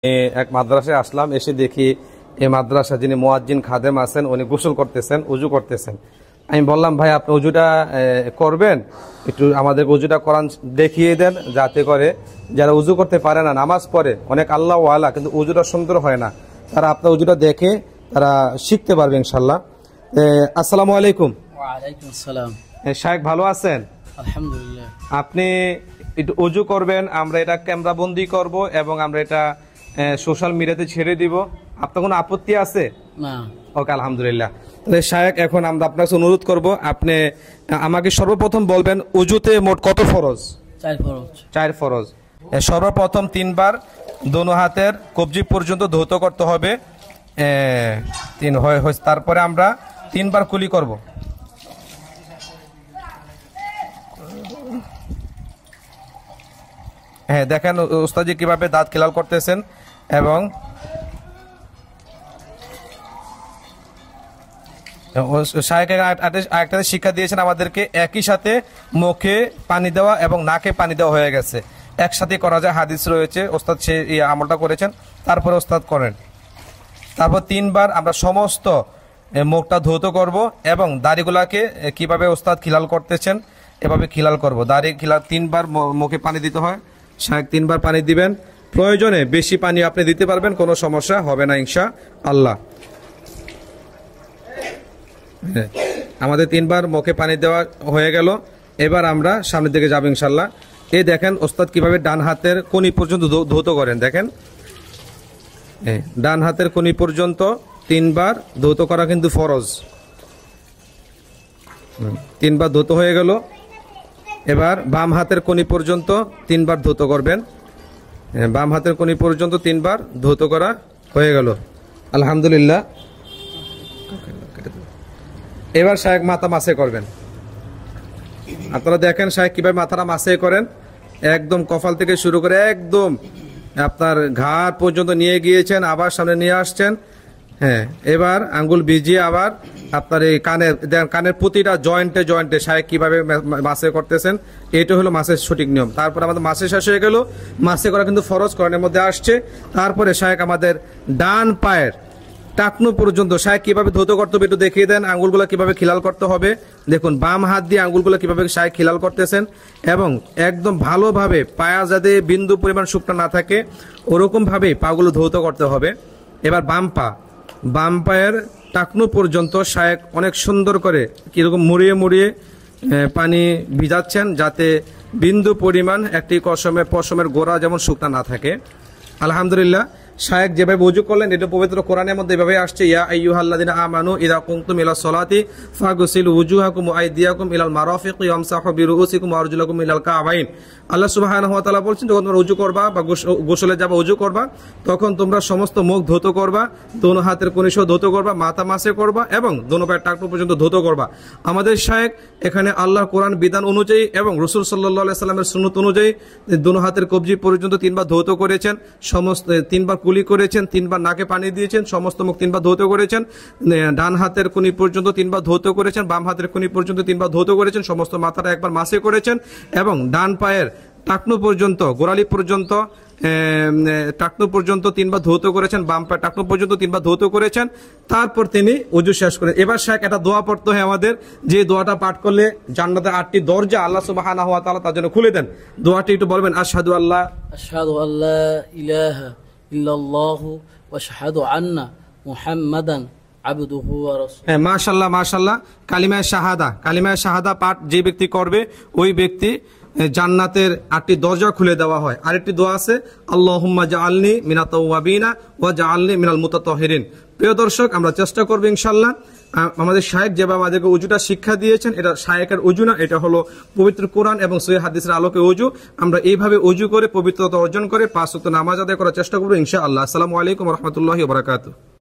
এক মাদ্রাসায় আসলাম, এসে দেখি এই মাদ্রাসা যিনি মুয়াজ্জিন খাদেম আছেন উনি গোসল করতেছেন, উজু করতেছেন। আমি বললাম, ভাই আপনি উজুটা করবেন, একটু আমাদের উজুটা করান দেখিয়ে দেন, যাতে করে যারা উজু করতে পারে না, নামাজ পড়ে অনেক আল্লাহ ওয়ালা কিন্তু উজুটা সুন্দর হয় না, তারা আপনার উজুটা দেখে তারা শিখতে পারবে ইনশাল্লাহ। আসসালামু আলাইকুম। ওয়ালাইকুম আসসালাম। শায়েখ ভালো আছেন? আলহামদুলিল্লাহ। আপনি একটু উজু করবেন, আমরা এটা ক্যামেরা বন্দি করব এবং আমরা এটা সোশ্যাল মিডিয়াতে ছেড়ে দিব। আপনার কোনো আপত্তি আছে? না। ওকে, আলহামদুলিল্লাহ। তাহলে শায়েখ, এখন আমরা আপনার কাছে অনুরোধ করব, আপনি আমাকে সর্বপ্রথম বলবেন উজুতে মোট কত ফরজ? 4 ফরজ। 4 ফরজ। সর্বপ্রথম 3 বার দোনো হাতের কবজি পর্যন্ত ধৌত করতে হবে, 3 হয়। তারপরে আমরা 3 বার কুলি করব। হ্যাঁ, দেখেন উস্তাদজি কিভাবে দাঁত খেলাল করতেছেন। এবং শায়েখ আরেকটা শিক্ষা দিয়েছেন আমাদেরকে, একই সাথে মুখে পানি দেওয়া এবং নাকে পানি দেওয়া হয়ে গেছে, একসাথে করা যায়, হাদিস রয়েছে। ওস্তাদ সে আমলটা করেছেন, তারপরে ওস্তাদ করেন। তারপর 3 বার আমরা সমস্ত মুখটা ধৌত করব এবং দাড়িগুলাকে কিভাবে ওস্তাদ খিলাল করতেছেন এভাবে খিলাল করব। দাড়ি খিলাল 3 বার মুখে পানি দিতে হয়। শায়েখ 3 বার পানি দিবেন, প্রয়োজনে বেশি পানি আপনি দিতে পারবেন, কোনো সমস্যা হবে না ইনশাআল্লাহ। আমাদের 3 বার মুখে পানি দেওয়া হয়ে গেল, এবার আমরা সামনের দিকে যাব ইনশাআল্লাহ। এই দেখেন ওস্তাদ কিভাবে ডান হাতের কনি পর্যন্ত ধৌত করেন, দেখেন ডান হাতের কনি পর্যন্ত 3 বার ধৌত করা কিন্তু ফরজ। 3 বার ধৌত হয়ে গেল। এবার বাম হাতের কনি পর্যন্ত 3 বার ধৌত করবেন। বাম হাতের কনি পর্যন্ত 3 বার ধৌত করা হয়ে গেল, আলহামদুলিল্লাহ। এবার শায়েখ মাথা মাসে করবেন। আপনারা দেখেন শায়েখ কিভাবে মাথাটা মাসে করেন, একদম কপাল থেকে শুরু করে একদম আপনার ঘাড় পর্যন্ত নিয়ে গিয়েছেন, আবার সামনে নিয়ে আসছেন। হ্যাঁ, এবার আঙ্গুল ভিজিয়ে আবার আপনার এই কানের প্রতিটা জয়েন্টে জয়েন্টে শায়েখ কিভাবে মাসে করতেছেন, এটা হলো মাসের সঠিক নিয়ম। তারপর আমাদের মাসে শেষ হয়ে গেল, মাসে করা কিন্তু ফরজ করণের মধ্যে আসছে। তারপরে শায়েখ আমাদের ডান পায়ের টাকনু পর্যন্ত শায়েখ কিভাবে ধৌত করতে হবে একটু দেখিয়ে দেন, আঙ্গুলগুলো কিভাবে খিলাল করতে হবে। দেখুন বাম হাত দিয়ে আঙ্গুলগুলো কিভাবে শায়েখ খিলাল করতেছেন এবং একদম ভালোভাবে পায়া যাতে বিন্দু পরিমাণ শুকনো না থাকে ওরকম ভাবে পাগুলো ধৌত করতে হবে। এবার বাম পায়ের টাকনু পর্যন্ত শায়েখ অনেক সুন্দর করে কিরকম মুড়িয়ে মুড়িয়ে পানি ভিজাচ্ছেন, যাতে বিন্দু পরিমাণ একটি পশমের গোড়া যেমন শুকনা না থাকে, আলহামদুলিল্লাহ। শায়েখ যেভাবে ওযু করলেন এটা পবিত্র কোরআনের মধ্যে এভাবে আসছে, ইয়া আইয়ুহাল্লাযিনা আমানু ইযা কুমতুম ইলাস সালাতি ফাগসিলু ওয়ুজুহাকুম ওয়া আইদিয়াকুম ইলাল মারাফিক ওয়ামসাহু বিরুউসিকুম ওয়া আরজুলাকুম ইলাল কাবাইন। আল্লাহ সুবহানাহু ওয়া তাআলা বলছেন, যখন তোমরা ওযু করবা বা গোসলে যাবা, ওযু করবা, তখন তোমরা সমস্ত মুখ ধৌত করবা, দোনো হাতের কনি সহ ধৌত করবা, মাথা মাসে করবা এবং দোনো পায়ের টাকনু পর্যন্ত ধৌত করবা। আমাদের শায়েখ এখানে আল্লাহর কোরআন বিধান অনুযায়ী এবং রাসূল সাল্লাল্লাহু আলাইহি সাল্লামের সুন্নাত অনুযায়ী দোনো হাতের কবজি পর্যন্ত 3 বার ধৌত করেছেন, সমস্ত 3 বার কুলি করেছেন, 3 বার নাকে পানি দিয়েছেন, সমস্ত মুখ 3 বার ধৌত করেছেন, ডান হাতের কনি পর্যন্ত 3 বার ধৌত করেছেন, বাম হাতের কনি পর্যন্ত 3 বার ধৌত করেছেন, সমস্ত মাথাটা একবার মাসে করেছেন এবং ডান পায়ের টাকনু পর্যন্ত গোড়ালি পর্যন্ত টাকনু পর্যন্ত 3 বার ধৌত করেছেন, বাম পায়ের টাকনু পর্যন্ত 3 বার ধৌত করেছেন। তারপর তিনি ওযু শেষ করেন। এবার শায়েখ একটা দোয়া পড়তে হয় আমাদের, যে দোয়াটা পাঠ করলে জান্নাতের 8টি দরজা আল্লাহ সুবহানাহু ওয়া তাআলা তার জন্য খুলে দেন। দোয়াটি একটু বলবেন, আশহাদু আল্লা ইলাহা ইল্লাল্লাহু ওয়া আশহাদু আন্না মুহাম্মাদান আবদুহু ওয়া রাসূলুহু। হ্যাঁ, মাশাআল্লাহ মাশাআল্লাহ। কালিমায়ে শাহাদা পাঠ যে ব্যক্তি করবে ওই ব্যক্তি জান্নাতের 8টি দরজা খুলে দেওয়া হয়। আরেকটি দোয়া আছে, আল্লাহুম্মা জাআলনি মিনাত তাওয়াবিনা ওয়া জাআলনি মিনাল মুতাতাহহিরিন। প্রিয় দর্শক, আমরা চেষ্টা করব ইনশাআল্লাহ। আমাদের শায়েখ যেভাবে আমাদেরকে ওযুটা শিক্ষা দিয়েছেন, এটা শায়েখের ওযু না, এটা হলো পবিত্র কোরআন এবং সহিহ হাদিসের আলোকে ওযু। আমরা এইভাবে ওযু করে পবিত্রতা অর্জন করে 5 ওয়াক্ত নামাজ আদায় করার চেষ্টা করব ইনশাআল্লাহ। আসসালামু আলাইকুম ওয়া রাহমাতুল্লাহি ওয়া বারাকাতুহু।